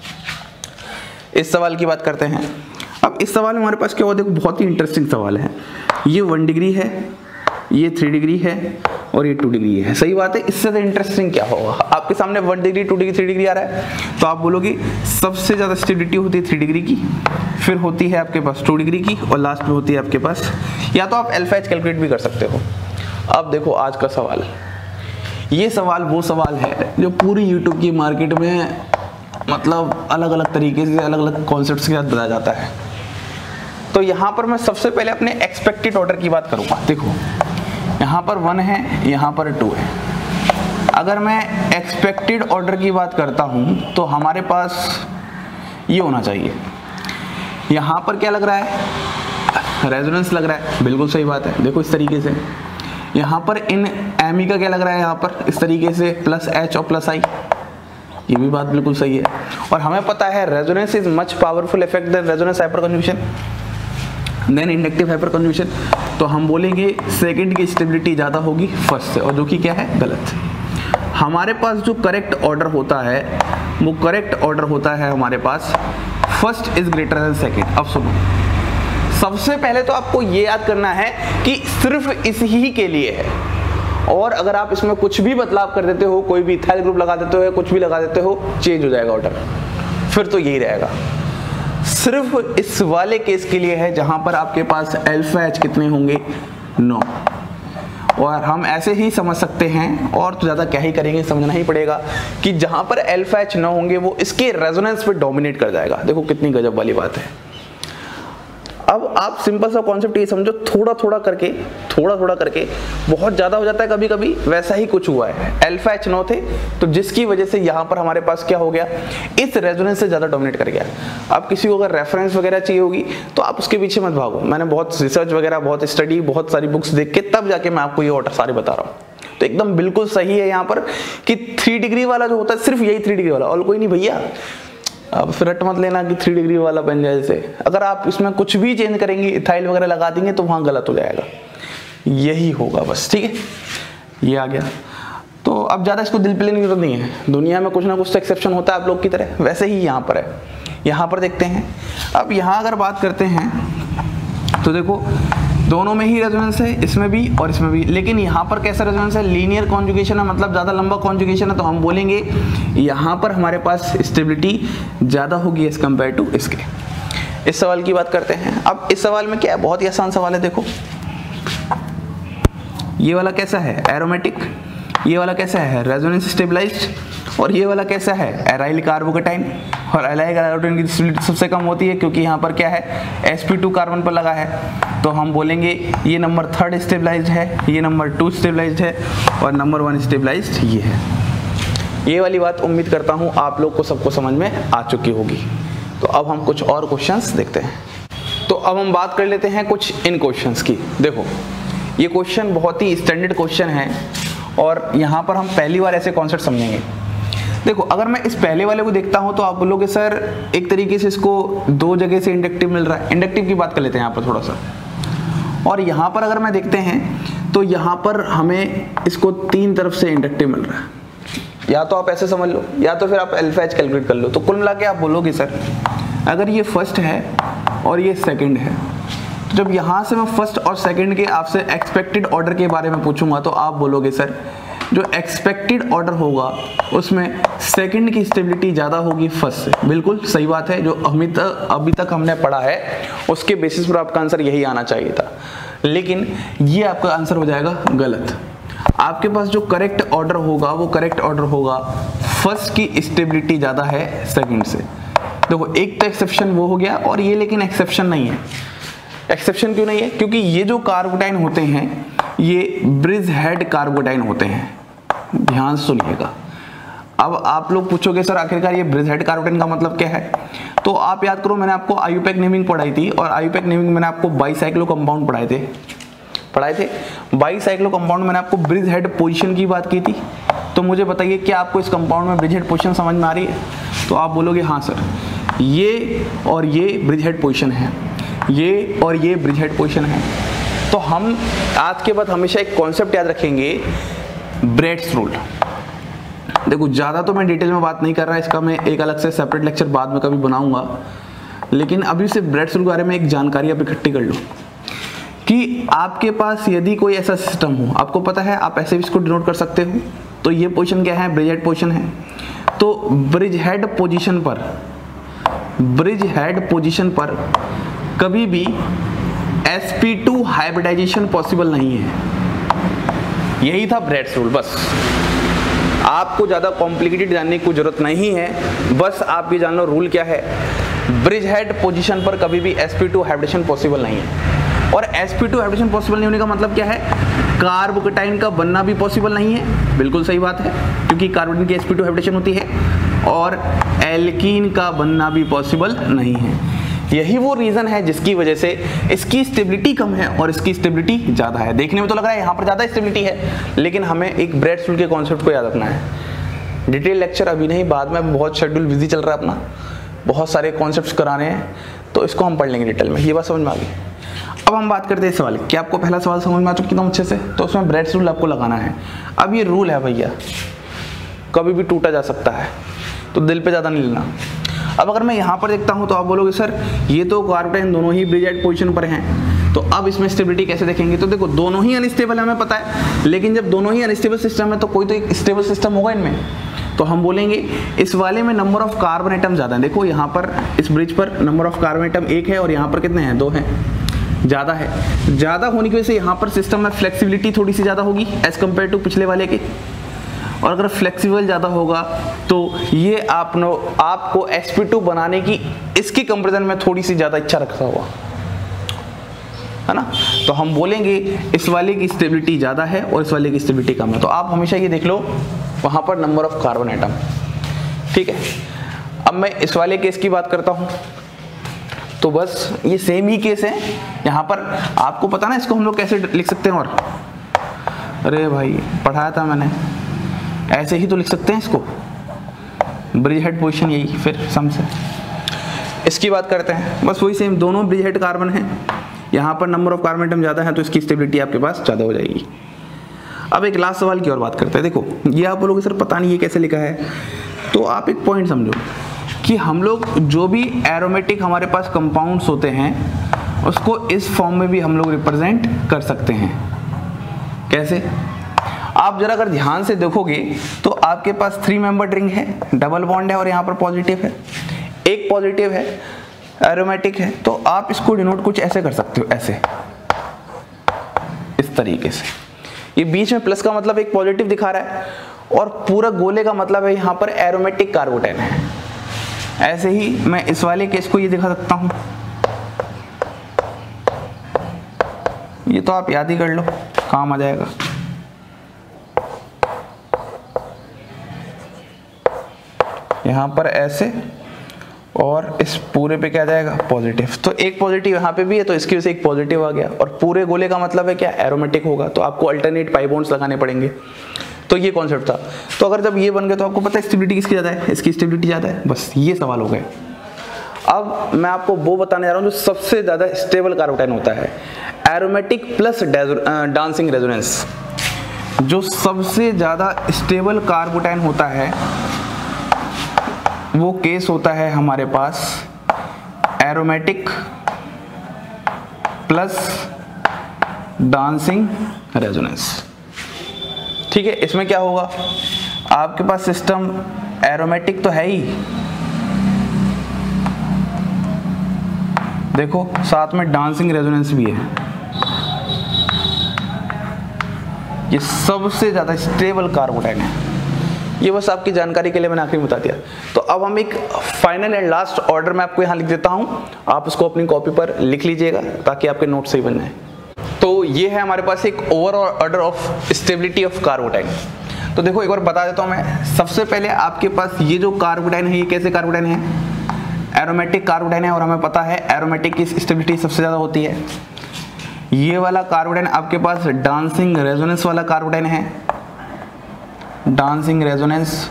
इस सवाल की बात करते हैं। अब इस सवाल में हमारे पास क्या हुआ, देखो बहुत ही इंटरेस्टिंग सवाल है। ये वन डिग्री है, ये थ्री डिग्री है और ये टू डिग्री है। सही बात है, इससे तो इंटरेस्टिंग क्या होगा, आपके सामने one degree two degree three degree आ रहा है, तो आप बोलोगे सबसे ज्यादा स्टेबिलिटी होती है थ्री डिग्री की, फिर होती है आपके पास टू डिग्री की और लास्ट में होती है आपके पास, या तो आप अल्फा एच कैलकुलेट भी कर सकते हो। अब देखो आज का सवाल, ये सवाल वो सवाल है जो पूरी यूट्यूब की मार्केट में मतलब अलग अलग तरीके से अलग अलग कॉन्सेप्ट्स के साथ बताया जाता है। तो यहाँ पर मैं सबसे पहले अपने एक्सपेक्टेड ऑर्डर की बात करूँगा। देखो यहाँ पर वन है, यहाँ पर टू है। अगर मैं एक्सपेक्टेड ऑर्डर की बात करता हूँ तो हमारे पास ये होना चाहिए। यहाँ पर क्या लग रहा है, रेजोनेंस लग रहा है, बिल्कुल सही बात है। देखो इस तरीके से यहाँ पर इन एम ई का क्या लग रहा है, यहाँ पर इस तरीके से प्लस एच और प्लस आई, ये भी बात बिल्कुल सही है। और हमें पता है resonance is much powerful effect than resonance hyperconjugation than inductive hyperconjugation, तो हम बोलेंगे सेकंड की स्टेबिलिटी ज़्यादा होगी फर्स्ट से, और जो कि क्या है, गलत। हमारे पास जो करेक्ट ऑर्डर होता है वो करेक्ट ऑर्डर होता है हमारे पास first is greater than second. अब सुनो, सबसे पहले तो आपको ये याद करना है कि सिर्फ इस ही के लिए है, और अगर आप इसमें कुछ भी बदलाव कर देते हो, कोई भी इथाइल ग्रुप लगा देते हो, कुछ भी लगा देते हो, चेंज हो जाएगा ऑर्डर, फिर तो यही रहेगा। सिर्फ इस वाले केस के लिए है जहां पर आपके पास अल्फा एच कितने होंगे, नौ। और हम ऐसे ही समझ सकते हैं, और तो ज़्यादा क्या ही करेंगे, समझना ही पड़ेगा कि जहां पर अल्फा एच नौ होंगे वो इसके रेजोनेंस पे डोमिनेट कर जाएगा। देखो कितनी गजब वाली बात है। अब आप सिंपल सा कॉन्सेप्ट ये समझो, थोड़ा थोड़ा करके थोड़ा थोड़ा करके बहुत ज़्यादा हो जाता है कभी कभी, वैसा ही कुछ हुआ है। अल्फा एच नौ थे तो जिसकी वजह से यहाँ पर हमारे पास क्या हो गया, इस रेजोनेंस से ज़्यादा डोमिनेट कर गया। अब किसी को अगर रेफरेंस वगैरह चाहिए होगी तो आप उसके पीछे मत भागो, मैंने बहुत रिसर्च वगैरह, बहुत स्टडी, बहुत सारी बुक्स देख के तब जाके मैं आपको ये ऑर्डर सारे बता रहा हूँ। तो एकदम बिल्कुल सही है यहाँ पर कि थ्री डिग्री वाला जो होता है सिर्फ यही थ्री डिग्री वाला, और कोई नहीं भैया। अब फिर रट मत लेना कि थ्री डिग्री वाला बन जाए से, अगर आप इसमें कुछ भी चेंज करेंगे, इथाइल वगैरह लगा देंगे तो वहाँ गलत हो जाएगा। यही होगा बस, ठीक है, ये आ गया। तो अब ज़्यादा इसको दिल पे लेने की जरूरत नहीं है, दुनिया में कुछ ना कुछ तो एक्सेप्शन होता है आप लोग की तरह, वैसे ही यहाँ पर है। यहाँ पर देखते हैं, अब यहाँ अगर बात करते हैं तो देखो दोनों में ही रेजोनेंस है, इसमें भी और इसमें भी, लेकिन यहाँ पर कैसा रेजोनेंस है, लीनियर कॉन्जुगेशन है, मतलब ज़्यादा लंबा कॉन्जुगेशन है, तो हम बोलेंगे यहाँ पर हमारे पास स्टेबिलिटी ज़्यादा होगी एज कम्पेयर टू इसके। इस सवाल की बात करते हैं। अब इस सवाल में क्या है, बहुत ही आसान सवाल है। देखो ये वाला कैसा है, एरोमेटिक, ये वाला कैसा है, रेजोनेंस स्टेबलाइज्ड, और ये वाला कैसा है, एराइल कार्बोकेटाइन। और एराइल कार्बोकेटाइन की स्टेबिलिटी सबसे कम होती है क्योंकि यहाँ पर क्या है, एस पी टू कार्बन पर लगा है, तो हम बोलेंगे ये नंबर थर्ड स्टेबलाइज्ड है, ये नंबर टू स्टेबलाइज्ड है, और नंबर वन स्टेबलाइज्ड ये है। ये वाली बात उम्मीद करता हूँ आप लोग को सबको समझ में आ चुकी होगी। तो अब हम कुछ और क्वेश्चंस देखते हैं। तो अब हम बात कर लेते हैं कुछ इन क्वेश्चंस की। देखो ये क्वेश्चन बहुत ही स्टैंडर्ड क्वेश्चन है और यहाँ पर हम पहली बार ऐसे कॉन्सेप्ट समझेंगे। देखो अगर मैं इस पहले वाले को देखता हूँ तो आप बोलोगे सर एक तरीके से इसको दो जगह से इंडक्टिव मिल रहा है। इंडक्टिव की बात कर लेते हैं यहाँ पर थोड़ा सा, और यहाँ पर अगर मैं देखते हैं तो यहाँ पर हमें इसको तीन तरफ से इंडक्टिव मिल रहा है। या तो आप ऐसे समझ लो या तो फिर आप अल्फा एच कैलकुलेट कर लो। तो कुल मिला के आप बोलोगे सर अगर ये फर्स्ट है और ये सेकंड है, तो जब यहाँ से मैं फर्स्ट और सेकंड के आपसे एक्सपेक्टेड ऑर्डर के बारे में पूछूंगा तो आप बोलोगे सर जो एक्सपेक्टेड ऑर्डर होगा उसमें सेकंड की स्टेबिलिटी ज़्यादा होगी फर्स्ट से। बिल्कुल सही बात है, जो अभी तक अभी तक हमने पढ़ा है उसके बेसिस पर आपका आंसर यही आना चाहिए था, लेकिन ये आपका आंसर हो जाएगा गलत। आपके पास जो करेक्ट ऑर्डर होगा वो करेक्ट ऑर्डर होगा फर्स्ट की स्टेबिलिटी ज़्यादा है सेकंड से। देखो एक तो एक्सेप्शन वो हो गया, और ये लेकिन एक्सेप्शन नहीं है। एक्सेप्शन क्यों नहीं है? क्योंकि ये जो कार्बोटाइन होते हैं ये ब्रिज हेड कार्बोटाइन होते हैं। ध्यान से सुनिएगा। अब आप लोग पूछोगे सर आखिरकार ये ब्रिज हेड कार्बोटाइन का मतलब क्या है? तो आप याद करो मैंने आपको आईयूपैक नेमिंग पढ़ाई थी, और आईयूपैक नेमिंग मैंने आपको बाईसाइक्लो कंपाउंड पढ़ाए थे पढ़ाए थे बाईसाइक्लो कंपाउंड मैंने आपको ब्रिज हेड पोजीशन की बात की थी। तो मुझे बताइए क्या आपको इस कंपाउंड में ब्रिज हेड पोजीशन समझ में आ रही है? तो आप बोलोगे हाँ सर, ये और ये ब्रिज हेड पोजीशन है, ये और ये ब्रिज हेड पोजीशन है। तो हम आज के बाद हमेशा एक कॉन्सेप्ट याद रखेंगे, ब्रेड्स रूल। देखो ज़्यादा तो मैं डिटेल में बात नहीं कर रहा, इसका मैं एक अलग से सेपरेट लेक्चर बाद में कभी बनाऊंगा, लेकिन अभी से ब्रेड्स रूल के बारे में एक जानकारी आप इकट्ठी कर लो कि आपके पास यदि कोई ऐसा सिस्टम हो, आपको पता है आप ऐसे भी इसको डिनोट कर सकते हो। तो ये पोजीशन क्या है? ब्रिज हेड पोजीशन है। तो ब्रिज हेड पोजीशन पर ब्रिज हेड पोजीशन पर कभी भी S P two hybridisation possible नहीं है। यही था ब्रेड्स रूल। बस आपको ज़्यादा कॉम्प्लिकेटेड जानने की जरूरत नहीं है, बस आप ये जान लो रूल क्या है। ब्रिज हेड पोजीशन पर कभी भी S P two hybridisation possible नहीं है। और S P two hybridisation possible नहीं होने का मतलब क्या है? कार्बोकेटाइन का बनना भी पॉसिबल नहीं है। बिल्कुल सही बात है, क्योंकि कार्बोकेटाइन की एस पी टू हाइब्रिडेशन होती है, और एल्कीन का बनना भी पॉसिबल नहीं है। यही वो रीजन है जिसकी वजह से इसकी स्टेबिलिटी कम है और इसकी स्टेबिलिटी ज़्यादा है। देखने में तो लग रहा है यहाँ पर ज़्यादा स्टेबिलिटी है, लेकिन हमें एक ब्रेड्स रूल के कॉन्सेप्ट को याद रखना है। डिटेल लेक्चर अभी नहीं, बाद में बहुत शेड्यूल बिजी चल रहा है अपना, बहुत सारे कॉन्सेप्ट्स कराने हैं, तो इसको हम पढ़ लेंगे डिटेल में। ये बात समझ में आ गई। अब हम बात करते हैं इस सवाल की। आपको पहला सवाल समझ में आ चुकी था अच्छे से, तो उसमें ब्रेड्स रूल आपको लगाना है। अब ये रूल है भैया, कभी भी टूटा जा सकता है, तो दिल पे ज़्यादा नहीं लेना। अब अगर मैं यहाँ पर देखता हूँ तो आप बोलोगे सर ये तो कार्बोटाइन दोनों ही ब्रिज हेड पोजीशन पर हैं, तो अब इसमें स्टेबिलिटी कैसे देखेंगे? तो देखो दोनों ही अनस्टेबल है, हमें पता है, लेकिन जब दोनों ही अनस्टेबल सिस्टम है तो कोई तो एक स्टेबल सिस्टम होगा इनमें। तो हम बोलेंगे इस वाले में नंबर ऑफ कार्बन एटम ज़्यादा है। देखो यहाँ पर इस ब्रिज पर नंबर ऑफ कार्बन एटम एक है और यहाँ पर कितने हैं? दो हैं, ज़्यादा है। ज़्यादा होने की वजह से यहाँ पर सिस्टम में फ्लेक्सिबिलिटी थोड़ी सी ज़्यादा होगी एज कम्पेयर टू पिछले वाले के, और अगर फ्लेक्सिबल ज़्यादा होगा तो ये आप नो आपको एस पी टू बनाने की इसकी कंपेरिजन में थोड़ी सी ज़्यादा इच्छा रखता हुआ, है ना। तो हम बोलेंगे इस वाले की स्टेबिलिटी ज़्यादा है और इस वाले की स्टेबिलिटी कम है। तो आप हमेशा ये देख लो वहाँ पर नंबर ऑफ कार्बन एटम, ठीक है। अब मैं इस वाले केस की बात करता हूँ, तो बस ये सेम ही केस है। यहाँ पर आपको पता ना इसको हम लोग कैसे लिख सकते हैं, और अरे भाई पढ़ाया था मैंने, ऐसे ही तो लिख सकते हैं इसको, ब्रिज हेड पोजीशन यही, फिर सम से इसकी बात करते हैं। बस वही सेम, दोनों ब्रिज हेड कार्बन हैं, यहाँ पर नंबर ऑफ कार्बन एटम ज़्यादा है तो इसकी स्टेबिलिटी आपके पास ज़्यादा हो जाएगी। अब एक लास्ट सवाल की और बात करते हैं। देखो ये आप बोलोगे सर पता नहीं ये कैसे लिखा है, तो आप एक पॉइंट समझो कि हम लोग जो भी एरोमेटिक हमारे पास कंपाउंड्स होते हैं उसको इस फॉर्म में भी हम लोग रिप्रेजेंट कर सकते हैं। कैसे? आप जरा अगर ध्यान से देखोगे तो आपके पास थ्री मेंबर्ड रिंग है, डबल बॉन्ड है और यहाँ पर पॉजिटिव है, एक पॉजिटिव है, एरोमेटिक है, तो आप इसको डिनोट कुछ ऐसे कर सकते हो, ऐसे, इस तरीके से। ये बीच में प्लस का मतलब एक पॉजिटिव दिखा रहा है, और पूरा गोले का मतलब है यहाँ पर एरोमेटिक कार्बोटाइन है। ऐसे ही मैं इस वाले केस को ये दिखा सकता हूँ, ये तो आप याद ही कर लो, काम आ जाएगा। यहाँ पर ऐसे, और इस पूरे पे क्या आ जाएगा, पॉजिटिव। तो एक पॉजिटिव यहाँ पे भी है, तो इसकी वजह से एक पॉजिटिव आ गया, और पूरे गोले का मतलब है क्या, एरोमेटिक होगा, तो आपको अल्टरनेट पाई बॉन्ड्स लगाने पड़ेंगे। तो ये कॉन्सेप्ट था। तो अगर जब ये बन गया तो आपको पता है स्टेबिलिटी किसकी ज़्यादा है, इसकी स्टेबिलिटी ज़्यादा है, बस ये सवाल हो गए। अब मैं आपको वो बताने जा रहा हूँ जो सबसे ज़्यादा स्टेबल कार्बोटाइन होता है, एरोमेटिक प्लस डांसिंग रेजोनेंस। जो सबसे ज़्यादा स्टेबल कार्बोटाइन होता है वो केस होता है हमारे पास एरोमेटिक प्लस डांसिंग रेजोनेंस। ठीक है, इसमें क्या होगा, आपके पास सिस्टम एरोमेटिक तो है ही, देखो साथ में डांसिंग रेजोनेंस भी है। ये सबसे ज्यादा स्टेबल कार्बोटाइन है। ये बस आपकी जानकारी के लिए मैंने आखिरी में बता दिया। तो अब हम एक फाइनल एंड लास्ट ऑर्डर में आपको यहाँ लिख देता हूँ, आप उसको अपनी कॉपी पर लिख लीजिएगा ताकि आपके नोट सही बन जाए। तो ये है हमारे पास एक overall order of stability of carbocation. तो देखो एक बार बता देता हूँ मैं। सबसे पहले आपके पास ये जो कार्बोटाइन है, ये कैसे कार्बोटाइन है, एरोमेटिक कार्बोटाइन है, और हमें पता है एरोमेटिक की स्टेबिलिटी सबसे ज़्यादा होती है। ये वाला कार्बोटाइन आपके पास डांसिंग रेजोनेंस वाला कार्बोटाइन है, डांसिंग रेजोनेंस।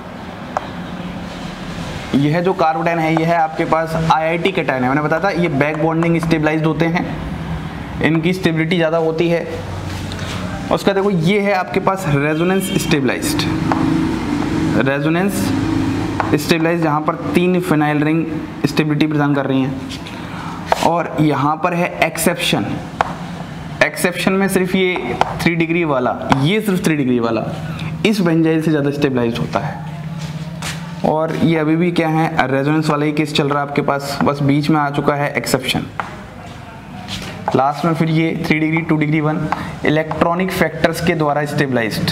यह जो कार्बोटाइन है ये है आपके पास आईआईटी कैटायन है, मैंने बताया था ये बैक बॉन्डिंग स्टेबलाइज्ड होते हैं, इनकी स्टेबिलिटी ज़्यादा होती है। उसका देखो ये है आपके पास रेजोनेंस स्टेबलाइज्ड, रेजोनेंस स्टेबलाइज्ड, जहाँ पर तीन फिनाइल रिंग स्टेबिलिटी प्रदान कर रही हैं। और यहाँ पर है एक्सेप्शन, एक्सेप्शन में सिर्फ ये थ्री डिग्री वाला, ये सिर्फ थ्री डिग्री वाला इस बेंजाइल से ज़्यादा स्टेबलाइज्ड होता है। और ये अभी भी क्या है, रेजोनेंस वाला ही केस चल रहा है आपके पास, बस बीच में आ चुका है एक्सेप्शन। लास्ट में फिर ये three degree two degree one electronic factors के द्वारा स्टेबलाइज्ड,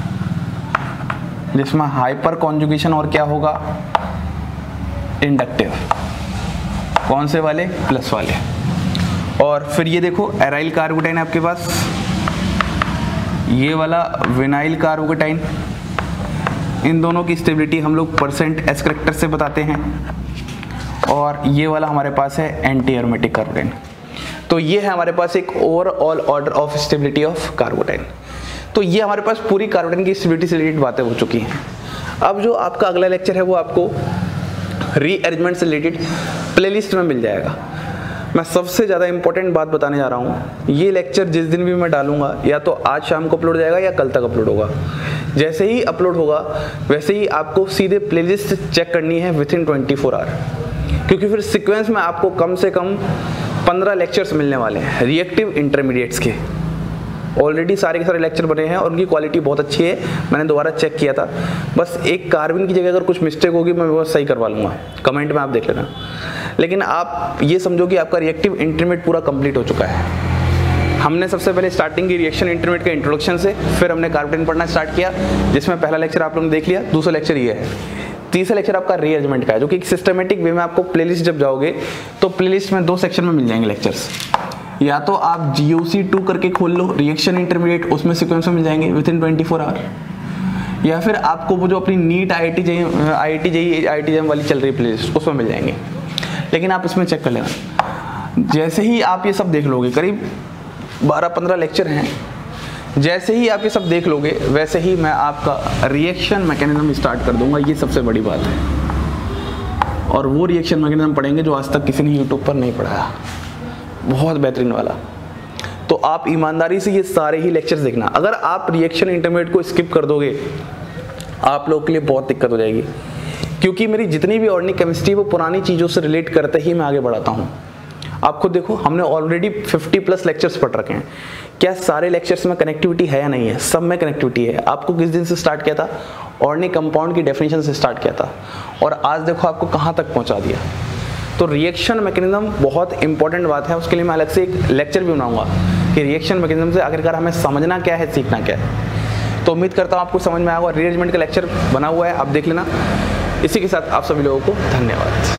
जिसमें हाइपर कॉन्जुगेशन और क्या होगा, इंडक्टिव। कौन से वाले, प्लस वाले। और फिर ये देखो एराइल कार्बोटाइन आपके पास, ये वाला विनाइल कार्बोटाइन, इन दोनों की स्टेबिलिटी हम लोग परसेंट एस करेक्टर से बताते हैं। और ये वाला हमारे पास है एंटी एरोमेटिक कार्बोटाइन। तो ये है हमारे पास एक overall order of stability of carbocation. तो ये हमारे पास पूरी कार्बोटाइन की स्टेबिलिटी से रिलेटेड बातें हो चुकी हैं। अब जो आपका अगला लेक्चर है वो आपको रीअरेंजमेंट से रिलेटेड प्लेलिस्ट में मिल जाएगा। मैं सबसे ज़्यादा इंपॉर्टेंट बात बताने जा रहा हूँ, ये लेक्चर जिस दिन भी मैं डालूंगा या तो आज शाम को अपलोड हो जाएगा या कल तक अपलोड होगा। जैसे ही अपलोड होगा वैसे ही आपको सीधे प्लेलिस्ट चेक करनी है within twenty four hour, क्योंकि फिर सीक्वेंस में आपको कम से कम पंद्रह लेक्चर्स मिलने वाले हैं रिएक्टिव इंटरमीडिएट्स के। ऑलरेडी सारे के सारे लेक्चर बने हैं और उनकी क्वालिटी बहुत अच्छी है, मैंने दोबारा चेक किया था। बस एक कार्बन की जगह अगर कुछ मिस्टेक होगी मैं वो सही करवा लूँगा, कमेंट में आप देख लेना। लेकिन आप ये समझो कि आपका रिएक्टिव इंटरमीडिएट पूरा कंप्लीट हो चुका है। हमने सबसे पहले स्टार्टिंग की रिएक्शन इंटरमीडिएट के इंट्रोडक्शन से, फिर हमने कार्बोटाइन पढ़ना स्टार्ट किया, जिसमें पहला लेक्चर आप लोगों ने देख लिया, दूसरा लेक्चर ये है, तीसरा लेक्चर आपका रीअरेंजमेंट का है, जो कि एक सिस्टमेटिक वे में आपको प्लेलिस्ट जब जाओगे तो प्लेलिस्ट में दो सेक्शन में मिल जाएंगे लेक्चर्स। या तो आप जी ओ सी टू करके खोल लो रिएक्शन इंटरमीडिएट, उसमें सीक्वेंस में मिल जाएंगे within twenty four hour, या फिर आपको वो जो अपनी NEET I I T JEE I I T JEE I I T JEE वाली चल रही प्लेलिस्ट उसमें मिल जाएंगे। लेकिन आप इसमें चेक कर लेना। जैसे ही आप ये सब देख लोगे, करीब बारह पंद्रह लेक्चर हैं, जैसे ही आप ये सब देख लोगे वैसे ही मैं आपका रिएक्शन मैकेनिज्म स्टार्ट कर दूंगा। ये सबसे बड़ी बात है। और वो रिएक्शन मैकेनिज्म पढ़ेंगे जो आज तक किसी ने यूट्यूब पर नहीं पढ़ाया, बहुत बेहतरीन वाला। तो आप ईमानदारी से ये सारे ही लेक्चर्स देखना। अगर आप रिएक्शन इंटरमीडिएट को स्किप कर दोगे आप लोगों के लिए बहुत दिक्कत हो जाएगी, क्योंकि मेरी जितनी भी ऑर्गेनिक केमिस्ट्री वो पुरानी चीज़ों से रिलेट करते ही मैं आगे बढ़ाता हूँ। आप खुद देखो, हमने ऑलरेडी फिफ्टी प्लस लेक्चर्स पढ़ रखे हैं। क्या सारे लेक्चर्स में कनेक्टिविटी है या नहीं है? सब में कनेक्टिविटी है। आपको किस दिन से स्टार्ट किया था? ऑर्गेनिक कंपाउंड की डेफिनेशन से स्टार्ट किया था, और आज देखो आपको कहाँ तक पहुँचा दिया। तो रिएक्शन मैकेनिज्म बहुत इंपॉर्टेंट बात है, उसके लिए मैं अलग से एक लेक्चर भी बनाऊंगा कि रिएक्शन मैकेनिज्म से आखिरकार हमें समझना क्या है, सीखना क्या है। तो उम्मीद करता हूँ आपको समझ में आएगा। रीअरेंजमेंट का लेक्चर बना हुआ है, आप देख लेना। इसी के साथ आप सभी लोगों को धन्यवाद।